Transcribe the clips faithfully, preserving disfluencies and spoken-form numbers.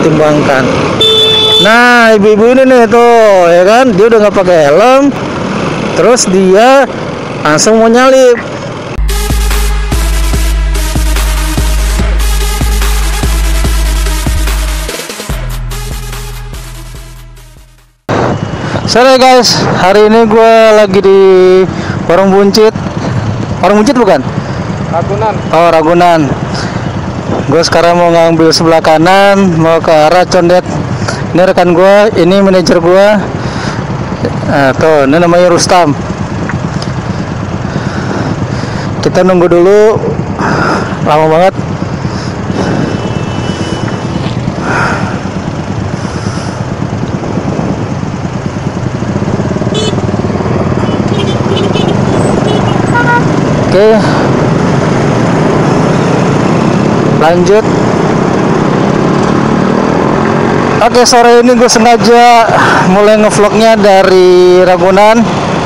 dipertimbangkan. Nah, ibu-ibu ini nih tuh, ya kan, dia udah nggak pakai helm, terus dia langsung mau nyalip. Sorry guys, hari ini gue lagi di Warung Buncit. Warung Buncit bukan? Ragunan. Oh, Ragunan. Gue sekarang mau ngambil sebelah kanan, mau ke arah Condet. Ini rekan gue, ini manajer gue. Nah, tuh, ini namanya Rustam. Kita nunggu dulu, lama banget. Oke, lanjut. Oke, sore ini gue sengaja mulai ngevlognya dari Ragunan.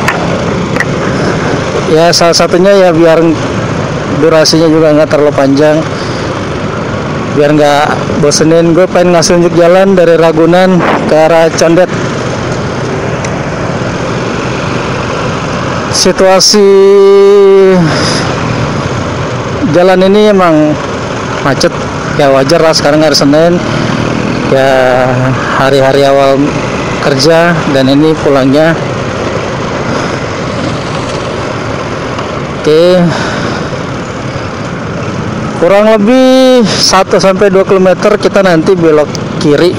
Ya, salah satunya ya biar durasinya juga nggak terlalu panjang, biar nggak bosenin. Gue pengen ngasih unjuk jalan dari Ragunan ke arah Condet. Situasi jalan ini emang macet, ya wajar lah, sekarang hari Senin, ya hari-hari awal kerja, dan ini pulangnya. Oke, kurang lebih satu sampai dua kilometer kita nanti belok kiri.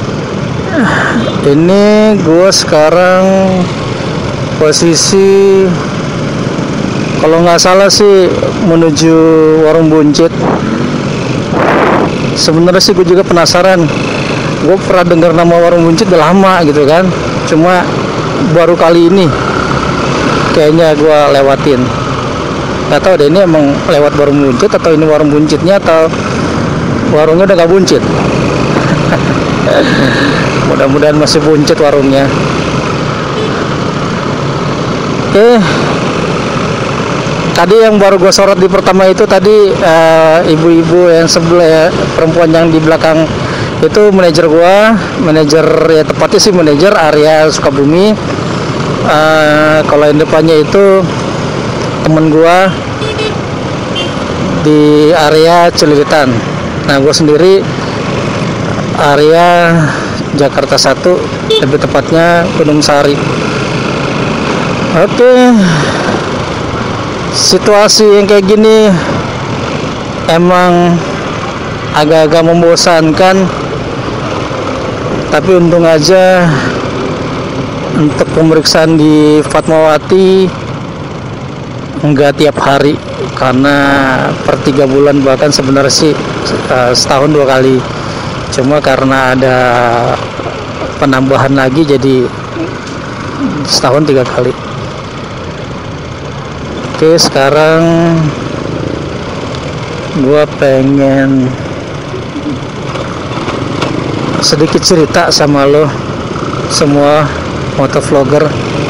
Ini gue sekarang posisi, kalau nggak salah sih menuju Warung Buncit. Sebenarnya sih gue juga penasaran. Gue pernah dengar nama Warung Buncit udah lama gitu kan. Cuma baru kali ini kayaknya gue lewatin. Gak tau deh, ini emang lewat Warung Buncit atau ini Warung Buncitnya atau warungnya udah gak buncit. Mudah-mudahan masih buncit warungnya. Oke, tadi yang baru gue sorot di pertama itu tadi ibu-ibu uh, yang sebelah ya, perempuan yang di belakang itu manajer gue, manajer ya tepatnya sih manajer area Sukabumi. Uh, kalau yang depannya itu temen gue di area Cililitan. Nah, gue sendiri area Jakarta satu, lebih tepatnya Gunung Sari. Oke, situasi yang kayak gini emang agak-agak membosankan, tapi untung aja untuk pemeriksaan di Fatmawati enggak tiap hari, karena per tiga bulan bahkan sebenarnya sih setahun dua kali, cuma karena ada penambahan lagi jadi setahun tiga kali. Oke, sekarang gua pengen sedikit cerita sama lo semua motovlogger.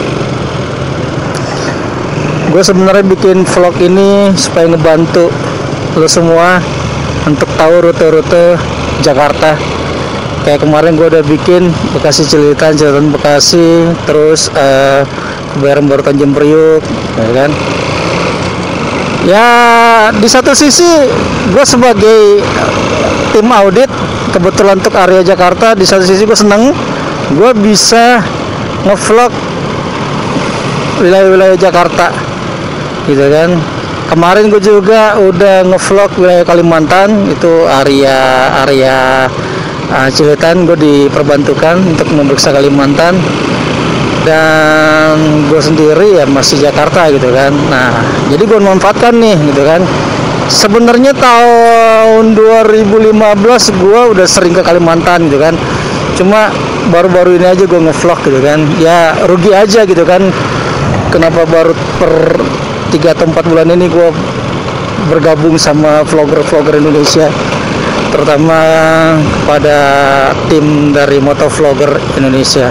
Gue sebenarnya bikin vlog ini supaya ngebantu lo semua untuk tahu rute-rute Jakarta. Kayak kemarin gue udah bikin Bekasi Cililitan, Cililitan Bekasi, terus uh, Kebayoran Baru Tanjung Priuk, ya kan? Ya, di satu sisi gue sebagai tim audit, kebetulan untuk area Jakarta, di satu sisi gue seneng gue bisa ngevlog wilayah-wilayah Jakarta, gitu kan. Kemarin gue juga udah ngevlog wilayah Kalimantan, itu area area uh, Cililitan, gue diperbantukan untuk memeriksa Kalimantan. Dan gue sendiri ya masih Jakarta gitu kan. Nah, jadi gue memanfaatkan nih gitu kan. Sebenarnya tahun dua ribu lima belas gue udah sering ke Kalimantan gitu kan. Cuma baru-baru ini aja gue ngevlog gitu kan. Ya rugi aja gitu kan. Kenapa baru per tiga atau empat bulan ini gue bergabung sama vlogger-vlogger Indonesia, terutama kepada tim dari Motovlogger Indonesia.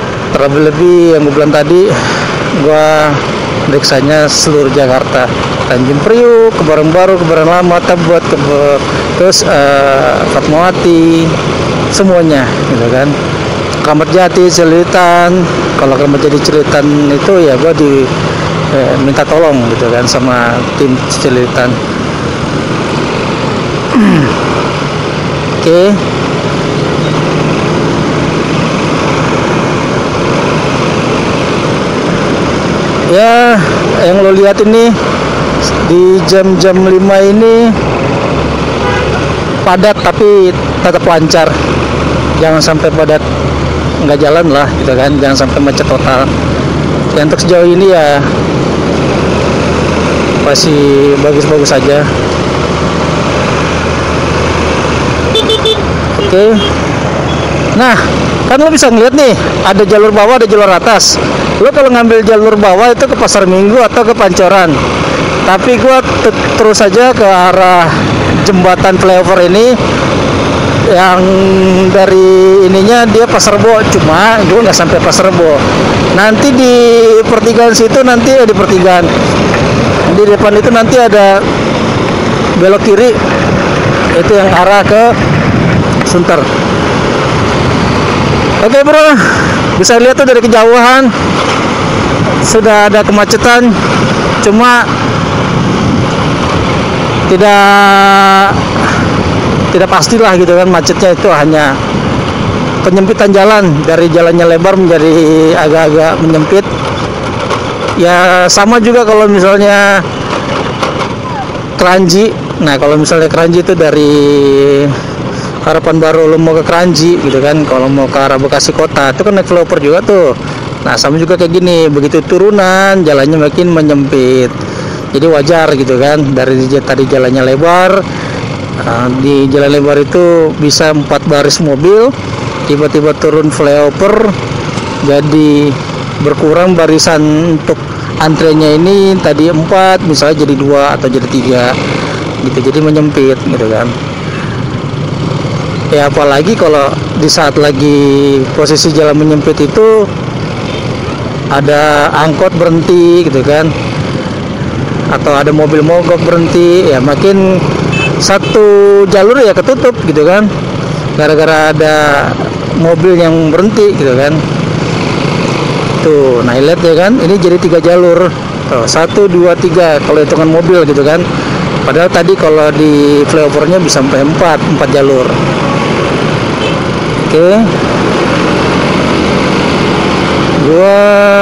Terlebih-lebih yang gue bilang tadi, gue meriksanya seluruh Jakarta. Tanjung Priuk, Kebayoran Baru, Kebayoran Lama, Tebet, ke terus uh, Fatmawati, semuanya gitu kan. Kramat Jati, Celilitan. Kalau Kramat Jati Celilitan itu ya gue di eh, minta tolong gitu kan sama tim Celilitan. Oke. Okay. Ya, yang lo lihat ini di jam-jam lima ini padat tapi tetap lancar. Jangan sampai padat nggak jalan lah gitu kan, jangan sampai macet total. Dan untuk sejauh ini ya masih bagus-bagus saja. Oke. Okay. Nah, kan lo bisa ngeliat nih, ada jalur bawah, ada jalur atas. Lo kalau ngambil jalur bawah itu ke Pasar Minggu atau ke Pancoran. Tapi gua terus saja ke arah jembatan flyover ini, yang dari ininya dia Pasar Rebo, cuma gue nggak sampai Pasar Rebo. Nanti di pertigaan situ, nanti ya di pertigaan di depan itu nanti ada belok kiri, itu yang arah ke Sunter. Oke bro, bisa lihat tuh dari kejauhan sudah ada kemacetan, cuma tidak tidak pastilah gitu kan, macetnya itu hanya penyempitan jalan, dari jalannya lebar menjadi agak-agak menyempit. Ya sama juga kalau misalnya Kranji. Nah kalau misalnya Kranji itu dari Harapan Baru lo mau ke Kranji gitu kan, kalau mau ke arah Bekasi kota itu kan naik flyover juga tuh. Nah sama juga kayak gini, begitu turunan jalannya makin menyempit, jadi wajar gitu kan. Dari tadi jalannya lebar, nah, di jalan lebar itu bisa empat baris mobil, tiba-tiba turun flyover jadi berkurang barisan untuk antrenya ini, tadi empat misalnya jadi dua atau jadi tiga gitu, jadi menyempit gitu kan. Ya apalagi kalau di saat lagi posisi jalan menyempit itu ada angkot berhenti gitu kan, atau ada mobil mogok berhenti, ya makin satu jalur ya ketutup gitu kan, gara-gara ada mobil yang berhenti gitu kan. Tuh, nah lihat ya kan, ini jadi tiga jalur, tuh, satu dua tiga kalau hitungan mobil gitu kan. Padahal tadi kalau di flyovernya bisa sampai empat empat jalur. Oke, okay. Gua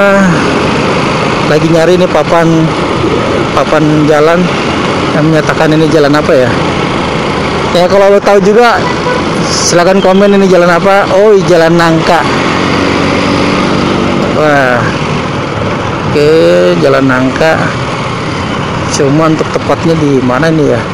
lagi nyari nih papan papan jalan yang menyatakan ini jalan apa ya. Ya kalau lo tahu juga silahkan komen ini jalan apa. Oh, Jalan Nangka. Wah, oke, okay, Jalan Nangka. Cuma untuk tepatnya di mana nih ya?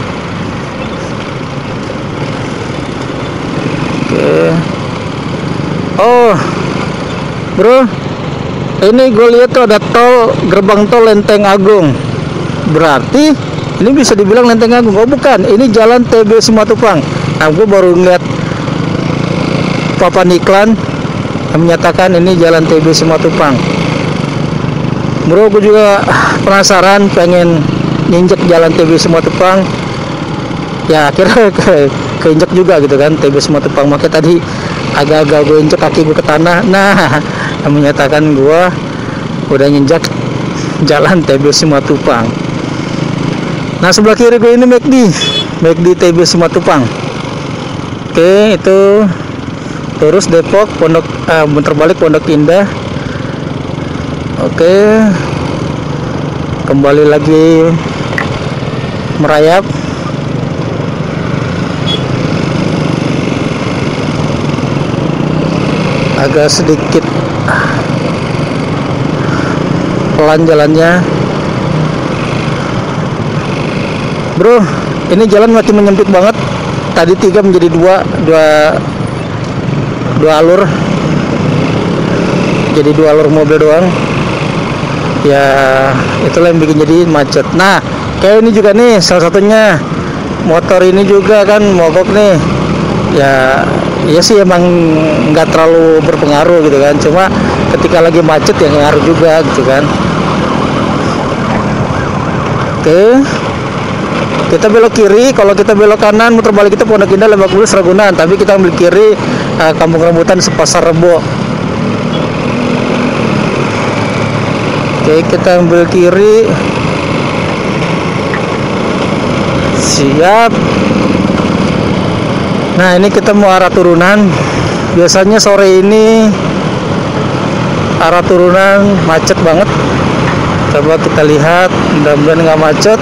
Oke. Okay. Oh, bro, ini gue lihat tuh ada tol, gerbang tol Lenteng Agung. Berarti ini bisa dibilang Lenteng Agung. Oh bukan, ini Jalan T B Simatupang. Nah gue baru ngeliat papan iklan yang menyatakan ini Jalan T B Simatupang. Bro, gue juga penasaran, pengen nginjek Jalan T B Simatupang. Ya akhirnya ke, keinjek juga gitu kan T B Simatupang. Makanya tadi agak-agak gue injek kaki gue ke tanah. Nah, yang menyatakan gue udah nginjak Jalan T B Simatupang. Nah sebelah kiri gue ini McD, McD T B Simatupang. Oke, itu terus Depok, Pondok, ah, bentar balik Pondok Indah. Oke, kembali lagi merayap. Agak sedikit pelan jalannya, bro. Ini jalan makin menyempit banget. Tadi tiga menjadi dua, dua, dua alur. Jadi dua alur mobil doang. Ya itulah yang bikin jadi macet. Nah kayak ini juga nih salah satunya, motor ini juga kan mogok nih. Ya iya sih emang nggak terlalu berpengaruh gitu kan, cuma ketika lagi macet ya ngaruh juga gitu kan. Oke, kita belok kiri. Kalau kita belok kanan muter balik kita Pondok Indah, Lebak Bulus, Ragunan, tapi kita ambil kiri uh, Kampung Rambutan, Sepasar Rebo. Oke, kita ambil kiri. Siap. Nah, ini kita mau arah turunan. Biasanya sore ini arah turunan macet banget. Coba kita lihat, mudah-mudahan nggak macet.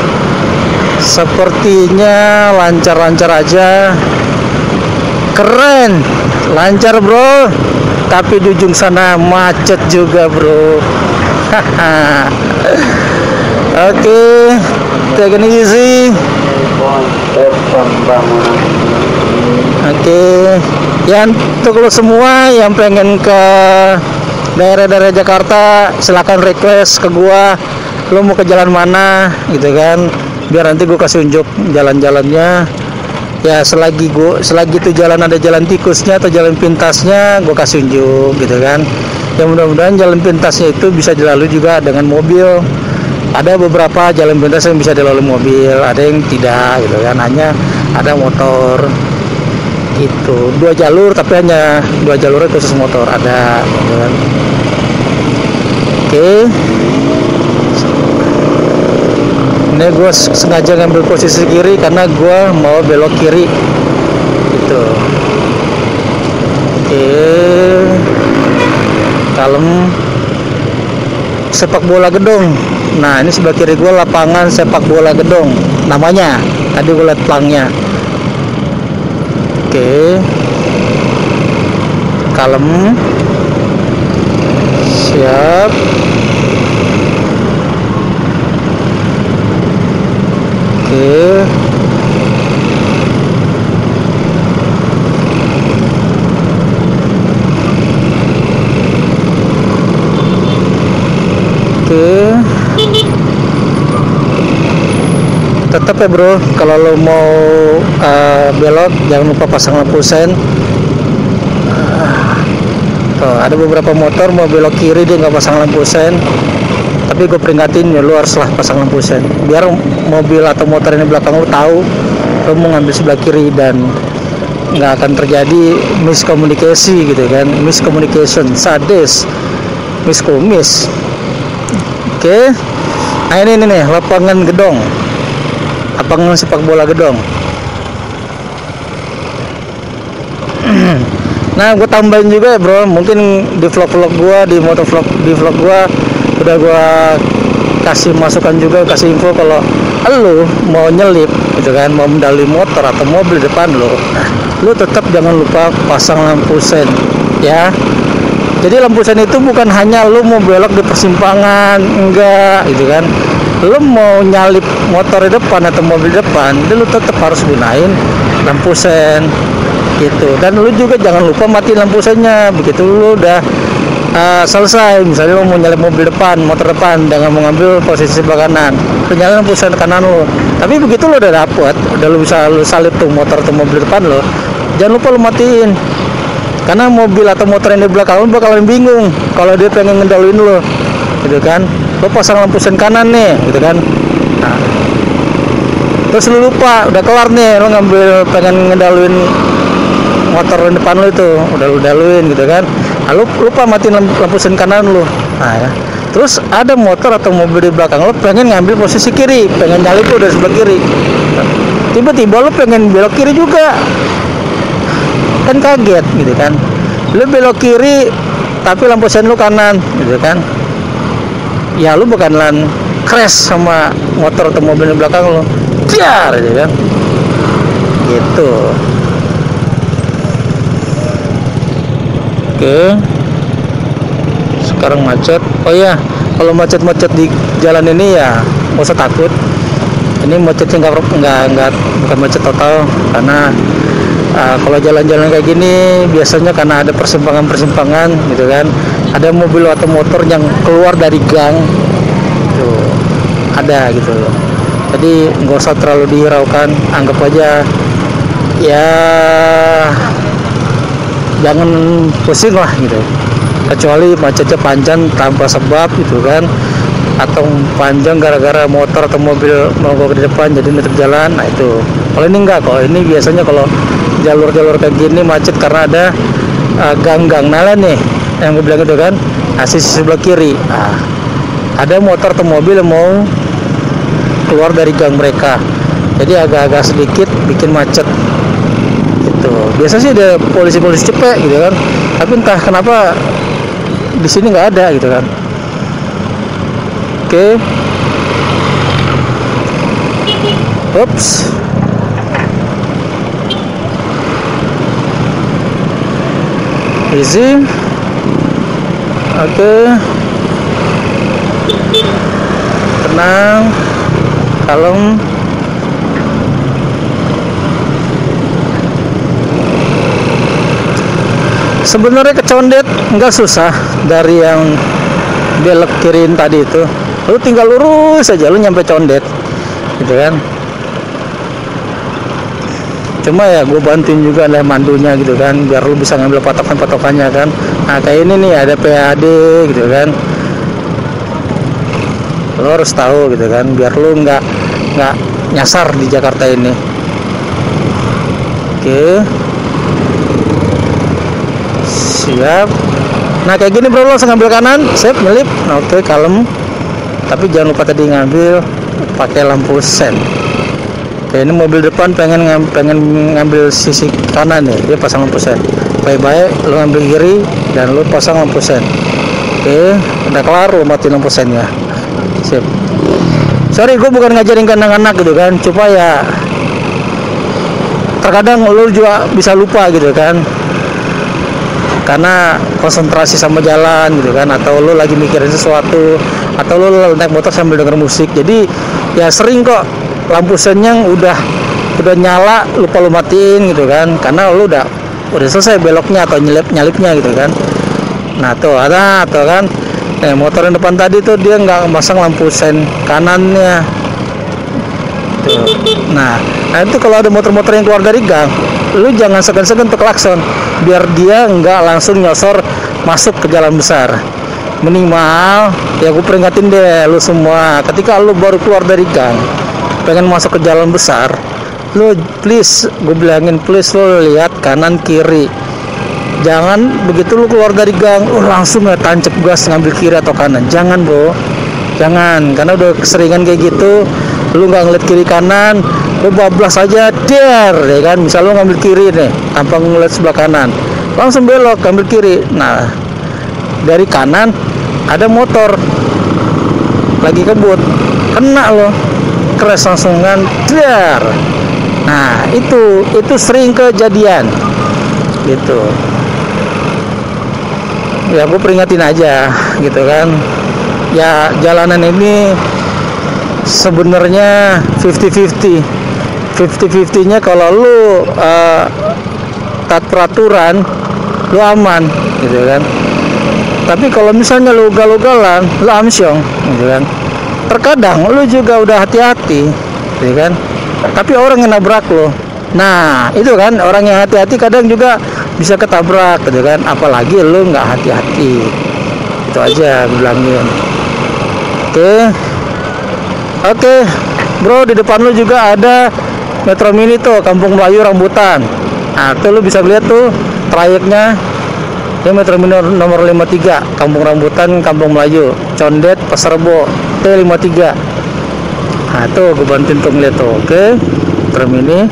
Sepertinya lancar-lancar aja. Keren, lancar bro. Tapi di ujung sana macet juga bro. Oke, take it easy. Oke, ya untuk lo semua yang pengen ke daerah-daerah Jakarta, silakan request ke gua. Lo mau ke jalan mana gitu kan? Biar nanti gua kasih unjuk jalan-jalannya. Ya selagi gua selagi itu jalan ada jalan tikusnya atau jalan pintasnya, gua kasih unjuk gitu kan. Ya mudah-mudahan jalan pintasnya itu bisa dilalui juga dengan mobil. Ada beberapa jalan pintas yang bisa dilalui mobil, ada yang tidak gitu kan, hanya ada motor. Itu dua jalur tapi hanya dua jalur khusus motor ada gitu kan. Oke, ini gue sengaja ngambil posisi kiri karena gue mau belok kiri gitu. Oke, kalem. Sepak bola Gedong. Nah, ini sebelah kiri gue lapangan sepak bola Gedong namanya, tadi gue liat pelangnya. Oke, kalem, siap. Oke, oke. Tetap ya bro, kalau lo mau uh, belok jangan lupa pasang lampu sen. Uh, ada beberapa motor mau belok kiri dia nggak pasang lampu sen, tapi gue peringatin ya lo haruslah pasang lampu sen biar mobil atau motor ini belakang lo tahu lo mau ngambil sebelah kiri dan nggak akan terjadi miskomunikasi gitu kan, miscommunication, sadis, miskomis. Oke, okay. Nah ini, ini nih lapangan Gedong, lapangan sepak bola Gedong. Nah gue tambahin juga ya bro, mungkin di vlog-vlog gue, di motovlog, di vlog gue udah gue kasih masukan juga, kasih info kalau lo mau nyelip gitu kan, mau mendalui motor atau mobil depan lo, lo tetap jangan lupa pasang lampu sen ya. Jadi lampu sen itu bukan hanya lo mau belok di persimpangan, enggak gitu kan. Lo mau nyalip motor di depan atau mobil depan, lo tetap harus gunain lampu sen gitu. Dan lo juga jangan lupa matiin lampu sennya begitu lo udah uh, selesai. Misalnya lo mau nyalip mobil depan, motor depan dengan mengambil posisi sebelah kanan, lo nyalain lampu sen kanan lo. Tapi begitu lo udah dapet, udah lo bisa lo salip tuh motor atau mobil depan lo, jangan lupa lo matiin. Karena mobil atau motor yang di belakang lo bakalan bingung kalau dia pengen ngedaluin lo gitu kan. Lo pasang lampu sen kanan nih gitu kan, nah, terus lo lupa udah kelar nih lo ngambil pengen ngedaluin motor di depan lo itu, udah lo daluin gitu kan. Nah, lo lupa matiin lampu sen kanan lo. Nah ya, terus ada motor atau mobil di belakang lo pengen ngambil posisi kiri, pengen nyalip lo dari sebelah kiri, tiba-tiba lo pengen belok kiri juga kan, kaget gitu kan. Lu belok kiri tapi lampu sen lu kanan gitu kan, ya lu bakalan crash sama motor atau mobil di belakang lu, jar gitu kan gitu. Oke, sekarang macet. Oh ya, kalau macet-macet di jalan ini ya nggak usah takut. Ini macetnya nggak nggak nggak bukan macet total, karena Uh, kalau jalan-jalan kayak gini biasanya karena ada persimpangan-persimpangan gitu kan, ada mobil atau motor yang keluar dari gang tuh, ada gitu. Jadi nggak usah terlalu dihiraukan, anggap aja ya jangan pusing lah gitu. Kecuali macetnya panjang tanpa sebab gitu kan, atau panjang gara-gara motor atau mobil mogok di depan jadi nutup jalan. Nah itu kalau ini enggak kok, ini biasanya kalau jalur-jalur kayak gini macet karena ada uh, gang-gang. Nah nih yang gue bilang itu kan, nah, sisi sebelah kiri, nah, ada motor atau mobil yang mau keluar dari gang mereka, jadi agak-agak sedikit bikin macet gitu. Biasa sih ada polisi-polisi cepet gitu kan, tapi entah kenapa di sini nggak ada gitu kan. Oke, ups, easy. Oke, tenang, kalem. Sebenarnya kecondet nggak susah dari yang belok kiriin tadi itu. Lu tinggal lurus aja, lu nyampe condet gitu kan. Cuma ya gue bantuin juga lah mandunya gitu kan, biar lu bisa ngambil patokan-patokannya kan. Nah kayak ini nih ada P A D gitu kan, lu harus tahu gitu kan, biar lu nggak nggak nyasar di Jakarta ini. Oke, siap. Nah kayak gini bro, lu langsung ngambil kanan, sip, nyelip. Nah, oke, kalem. Tapi jangan lupa tadi ngambil pakai lampu sen. Oke, ini mobil depan pengen ngam, pengen ngambil sisi kanan nih, dia pasang lampu sen. Baik-baik lu ngambil kiri dan lu pasang lampu sen. Oke, udah kelar, lu matiin lampu sennya. Sip. Sorry, gue bukan ngajarin ke anak-anak gitu kan, cuma ya terkadang lu juga bisa lupa gitu kan, karena konsentrasi sama jalan gitu kan, atau lu lagi mikirin sesuatu, atau lu naik motor sambil denger musik. Jadi ya sering kok lampu sennya udah udah nyala lupa lu matiin gitu kan, karena lu udah udah selesai beloknya atau nyelip nyalipnya gitu kan. Nah tuh ada tuh kan, eh, motor yang depan tadi tuh dia nggak masang lampu sen kanannya tuh. Nah, nah itu kalau ada motor-motor yang keluar dari gang, lu jangan segan-segan untuk klakson, biar dia nggak langsung nyosor masuk ke jalan besar. Minimal ya gue peringatin deh lu semua, ketika lu baru keluar dari gang pengen masuk ke jalan besar, lu please, gue bilangin please, lu lihat kanan kiri. Jangan begitu lu keluar dari gang lu langsung ya tancap gas ngambil kiri atau kanan. Jangan bro, jangan, karena udah keseringan kayak gitu, lu nggak ngeliat kiri kanan, lu bablas aja der ya kan. Misal lu ngambil kiri nih tanpa ngeliat sebelah kanan, langsung belok ngambil kiri. Nah dari kanan ada motor lagi kebut, kena lo, crash langsungan der. Nah itu itu sering kejadian gitu ya, gue peringatin aja gitu kan. Ya jalanan ini sebenarnya fifty fifty fifty fifty nya kalau lu uh, taat peraturan lu aman gitu kan, tapi kalau misalnya lu ugal-ugalan lu amsyong gitu kan, terkadang lu juga udah hati-hati gitu kan, tapi orang yang nabrak lu. Nah itu kan, orang yang hati-hati kadang juga bisa ketabrak gitu kan, apalagi lu nggak hati-hati. Itu aja bilangin. Oke oke bro, di depan lu juga ada Metro Mini tuh, Kampung Melayu Rambutan. Nah tuh lu bisa lihat tuh trayeknya, ini Metro Mini nomor lima puluh tiga, Kampung Rambutan, Kampung Melayu, Condet, Pasar Rebo, T lima puluh tiga. Nah tuh gue bantuin tuh ngeliat tuh. Oke, Metro Mini.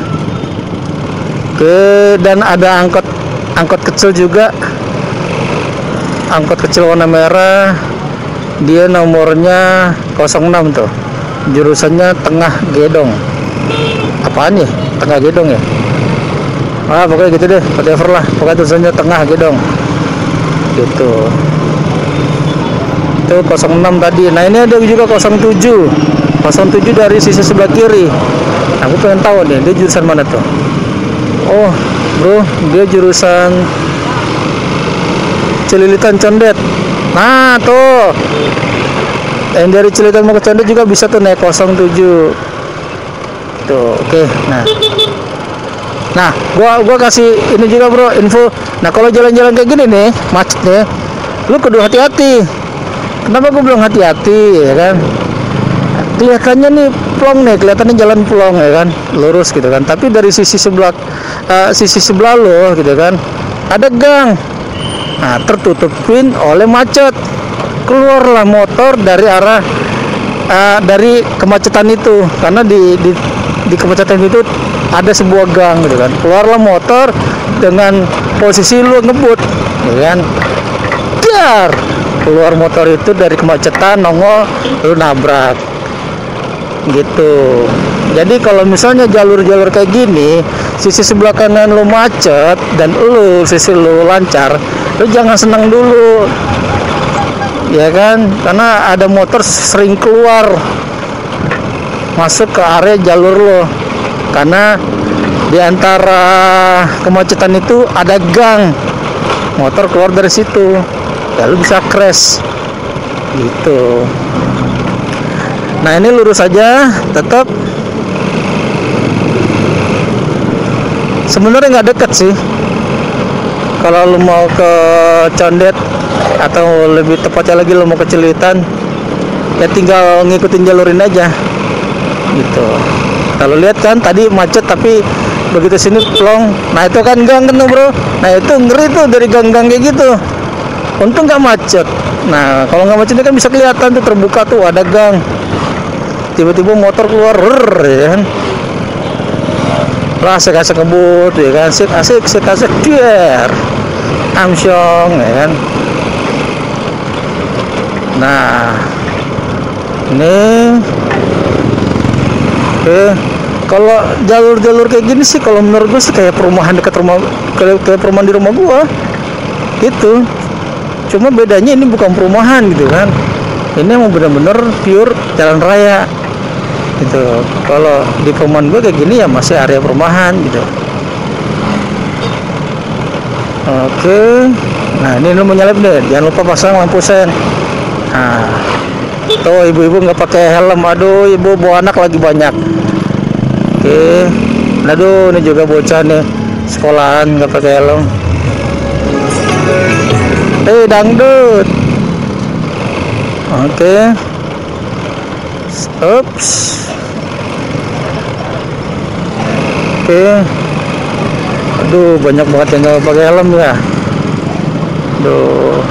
Oke, dan ada angkot angkot kecil juga, angkot kecil warna merah, dia nomornya nol enam tuh, jurusannya Tengah Gedong. Apaan ya Tengah Gedong ya, ah pokoknya gitu deh, whatever lah, pokoknya tulisannya Tengah Gedong gitu. Itu nol enam tadi. Nah ini ada juga nol tujuh nol tujuh dari sisi sebelah kiri. Nah, aku pengen tahu nih dia jurusan mana tuh. Oh bro, dia jurusan Cililitan Condet. Nah tuh, yang dari Cililitan mau ke Condet juga bisa tuh naik nol tujuh tuh. Oke, nah nah gua gua kasih ini juga bro, info. Nah kalau jalan-jalan kayak gini nih macet nih, lu kudu hati-hati. Kenapa gue bilang hati-hati ya kan? Kelihatannya nih plong nih, kelihatannya jalan plong ya kan, lurus gitu kan. Tapi dari sisi sebelah uh, sisi sebelah lo gitu kan, ada gang. Nah, tertutupin oleh macet. Keluarlah motor dari arah uh, dari kemacetan itu, karena di, di di kemacetan itu ada sebuah gang gitu kan. Keluarlah motor dengan posisi lu ngebut, ya kan? Dar, keluar motor itu dari kemacetan, nongol, lu nabrak. Gitu. Jadi kalau misalnya jalur-jalur kayak gini, sisi sebelah kanan lu macet dan lu sisi lu lancar, lu jangan senang dulu. Ya kan? Karena ada motor sering keluar masuk ke area jalur lo. Karena di antara kemacetan itu ada gang. Motor keluar dari situ. Ya lu bisa crash. Gitu. Nah, ini lurus aja, tetap sebenarnya nggak deket sih. Kalau lu mau ke Condet atau lebih tepatnya lagi lu mau ke Cilitan, ya tinggal ngikutin jalurin aja. Gitu. Kalau lihat kan tadi macet tapi begitu sini plong. Nah, itu kan gang kan bro. Nah, itu ngeri tuh dari gang-gang kayak gitu. Untung nggak macet. Nah, kalau nggak macet kan bisa kelihatan tuh terbuka tuh ada gang. Tiba-tiba motor keluar, rrr, ya kan? Lah asik-asik ngebut, ya kan? Asik, asik, asik, asik, biar amsyong, ya kan? Nah, ini, oke. Kalau jalur-jalur kayak gini sih, kalau menurut gue sih kayak perumahan dekat rumah, kayak, kayak perumahan di rumah gua, gitu. Cuma bedanya ini bukan perumahan gitu kan? Ini emang bener-bener pure jalan raya. Gitu. Kalau di perumahan gue kayak gini ya masih area perumahan gitu. Oke. Nah, ini lu menyalip deh, jangan lupa pasang lampu sen. Nah, tuh ibu-ibu nggak pakai helm, aduh ibu bawa anak lagi banyak. Oke. Aduh, ini juga bocah nih sekolahan nggak pakai helm. Eh, dangdut. Oke. Ups. Oke. Aduh, banyak banget yang nggak pakai helm ya. Aduh.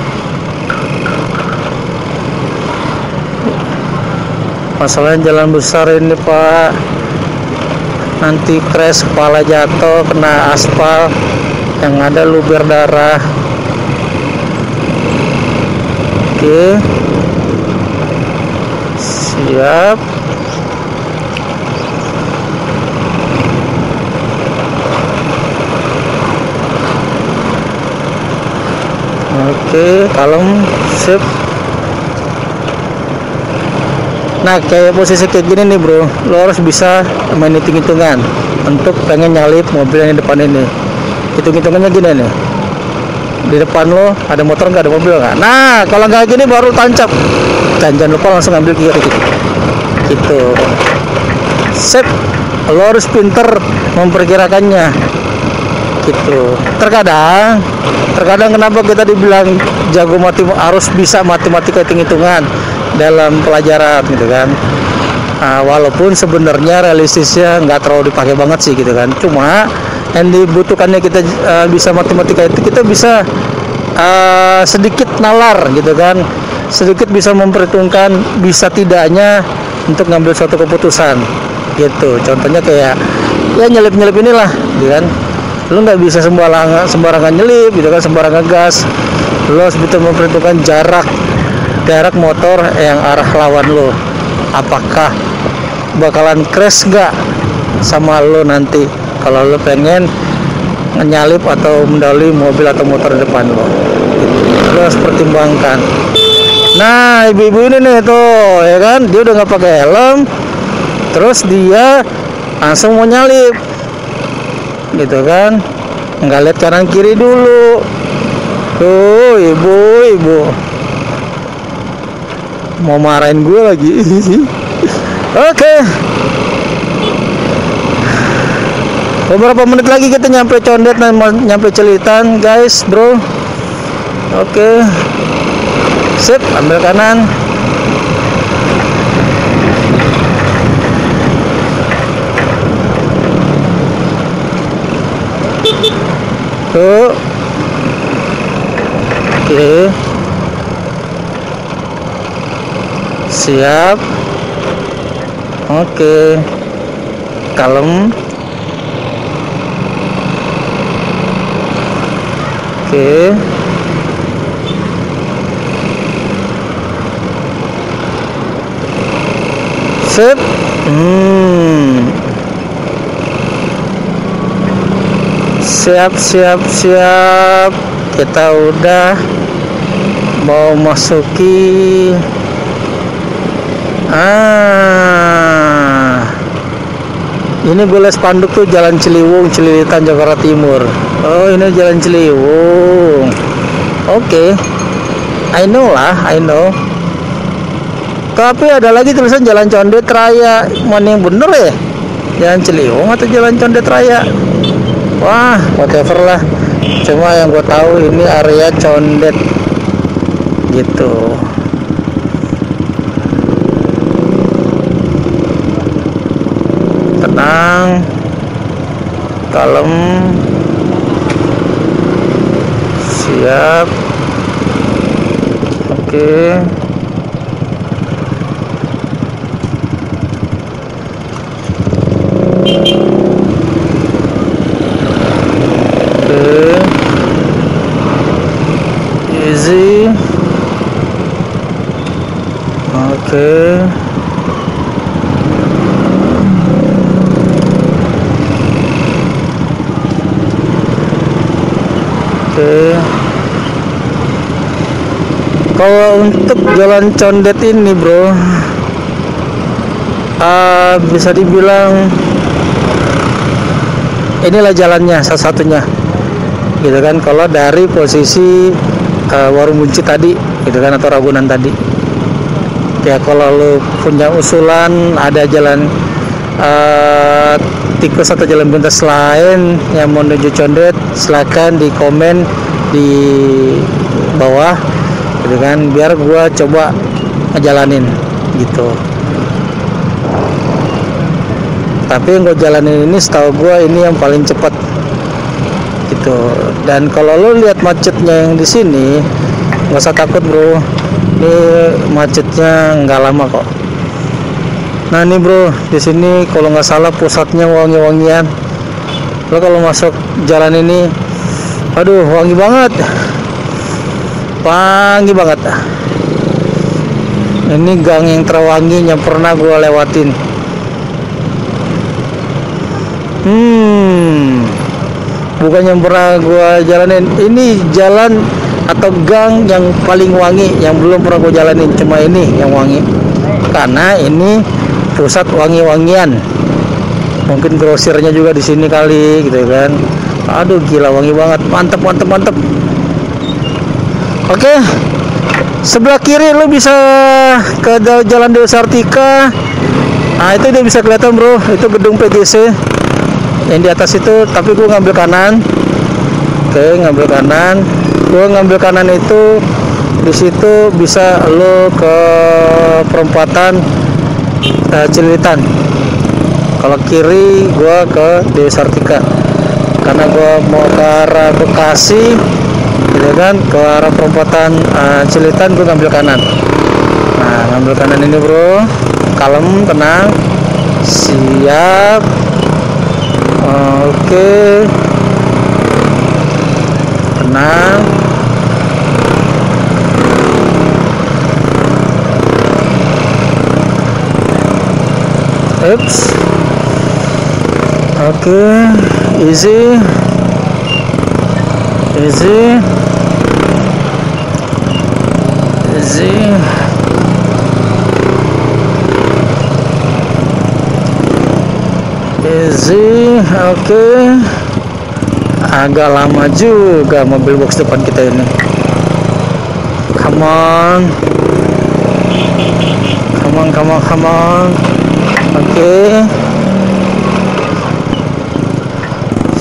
Masalahnya jalan besar ini Pak. Nanti crash, kepala jatuh, kena aspal, yang ada luber darah. Oke. Siap. Oke, kalem, sip. Nah, kayak posisi kayak gini nih bro, lo harus bisa main hitung-hitungan untuk pengen nyalip mobil yang di depan ini. Hitung-hitungannya gini nih, di depan lo ada motor nggak, ada mobil nggak. Nah, kalau nggak gini baru tancap, dan jangan lupa langsung ambil kiri gitu, gitu. Sip, lo harus pinter memperkirakannya gitu. Terkadang terkadang kenapa kita dibilang jago matematika, harus bisa matematika hitung-hitungan dalam pelajaran gitu kan. Nah, walaupun sebenarnya realistisnya nggak terlalu dipakai banget sih gitu kan. Cuma yang dibutuhkannya kita uh, bisa matematika itu kita bisa uh, sedikit nalar gitu kan, sedikit bisa memperhitungkan bisa tidaknya untuk ngambil suatu keputusan gitu. Contohnya kayak ya nyelip-nyelip inilah gitu kan. Lu nggak bisa sembarangan sembarangan nyelip gitu kan, sembarangan gas. Lu harus betul memperhitungkan jarak jarak motor yang arah lawan lo, apakah bakalan crash nggak sama lo nanti kalau lo pengen nyalip atau mendahului mobil atau motor depan lo. Lo harus pertimbangkan. Nah, ibu-ibu ini nih tuh ya kan, dia udah nggak pakai helm, terus dia langsung mau nyalip gitu kan, nggak lihat kanan kiri dulu. Tuh ibu ibu mau marahin gue lagi. Oke, okay. Beberapa menit lagi kita nyampe Condet dan nyampe Cilitan guys bro. Oke, okay. Sip, ambil kanan. Tuh. Oke. Siap. Oke. Kalem. Oke. Sip. Hmm. Siap, siap, siap. Kita udah mau masuki ah ini gue liat spanduk tuh Jalan Ciliwung, Cililitan, Jakarta Timur. Oh, ini Jalan Ciliwung. Oke, okay. I know lah, I know. Tapi ada lagi tulisan Jalan Condet Raya. Mana yang bener ya? Jalan Ciliwung atau Jalan Condet Raya? Wah, whatever lah. Cuma yang gue tahu ini area Condet gitu. Tenang, kalem, siap. Oke. Easy. Oke. Oke. Kalau untuk Jalan Condet ini, bro, uh, bisa dibilang inilah jalannya salah satunya, gitu kan. Kalau dari posisi uh, Warung Bunci tadi, gitu kan, atau Ragunan tadi. Ya, kalau lu punya usulan ada jalan uh, tikus atau jalan pintas lain yang menuju Condet, silakan di komen di bawah, gitu kan, biar gua coba ngejalanin gitu. Tapi yang gue jalanin ini setahu gue ini yang paling cepat gitu. Dan kalau lo lihat macetnya yang di sini, nggak usah takut, bro. Ini macetnya nggak lama kok. Nah ini, bro, di sini kalau nggak salah pusatnya wangi-wangian. Lo kalau masuk jalan ini, aduh, wangi banget, wangi banget. Ini gang yang terwangi yang pernah gue lewatin. Hmm, bukan yang pernah gua jalanin. Ini jalan atau gang yang paling wangi yang belum pernah gua jalanin. Cuma ini yang wangi, karena ini pusat wangi-wangian. Mungkin grosirnya juga di sini kali, gitu kan. Aduh, gila, wangi banget, mantep, mantep, mantep. Oke, sebelah kiri lo bisa ke Jalan Dewa Sartika. Nah, itu dia bisa kelihatan, bro. Itu gedung P G C yang di atas itu. Tapi gue ngambil kanan. Oke, ngambil kanan. Gue ngambil kanan itu di situ bisa lo ke perempatan uh, Cililitan. Kalau kiri gue ke Dewa Sartika, karena gue mau ke arah Bekasi, gitu kan, ke arah perempatan uh, Cililitan. Gue ngambil kanan. Nah, ngambil kanan ini, bro. Kalem, tenang, siap. Oke, tenang. Oops. Oke, easy, easy, easy. Easy, oke. Okay. Agak lama juga mobil box depan kita ini. Come on, come on, come on, come on. Oke, okay.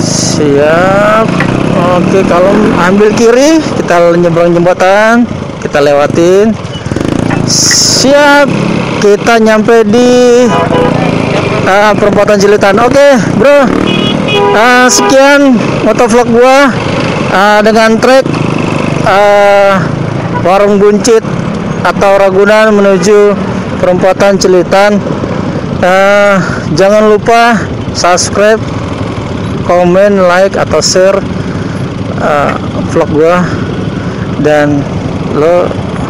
Siap. Oke, okay, kalau ambil kiri, kita nyebrang jembatan, kita kita lewatin. Siap, kita nyampe di uh, perempatan Cilitan. Oke, okay, bro. Uh, sekian motovlog gua uh, dengan trek uh, Warung Buncit atau Ragunan menuju perempatan Cilitan. Uh, jangan lupa subscribe, komen, like atau share uh, vlog gua, dan lo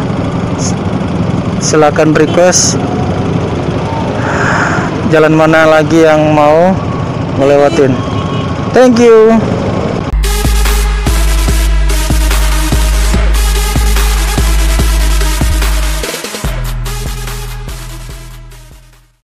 silakan request jalan mana lagi yang mau ngelewatin. Thank you.